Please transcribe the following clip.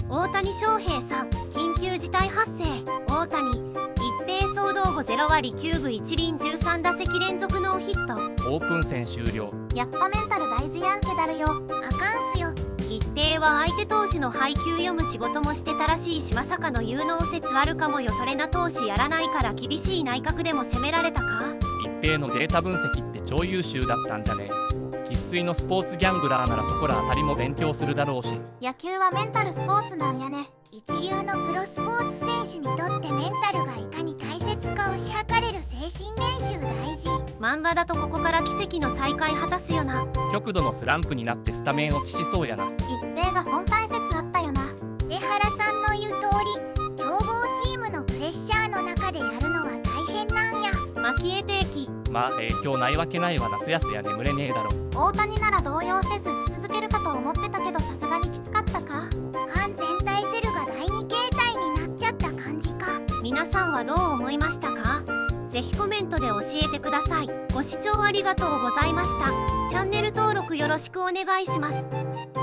大谷翔平さん、緊急事態発生。大谷一平騒動後0割9分1厘13打席連続ノーヒット。 オープン戦終了。 やっぱメンタル大事やんけだるよ。あかんすよ。 一平は相手投手の配球読む仕事もしてたらしいし、まさかの有能説あるかもよ。それな、投手やらないから厳しい内角でも攻められたか。 一平のデータ分析って超優秀だったんじゃね。生粋のスポーツギャンブラーならそこらあたりも勉強するだろうし。 野球はメンタルスポーツなんやね。一流のプロスポーツ選手にとってメンタルがいかに大切かをし量れる精神練習大事。 漫画だとここから奇跡の再会果たすよな。 極度のスランプになってスタメン落ちしそうやな。 一平が本体説あったよな。江原さんの言う通り、強豪チームのプレッシャーの中でやるのは大変なんや。 蒔絵定期。 まあ影響ないわけないわな。すやすや眠れねえだろ。 大谷なら動揺せず打ち続けるかと思ってたけど、さすがにきつかったか。完全体セルが第2形態になっちゃった感じか。 皆さんはどう思いましたか？ぜひコメントで教えてください。ご視聴ありがとうございました。チャンネル登録よろしくお願いします。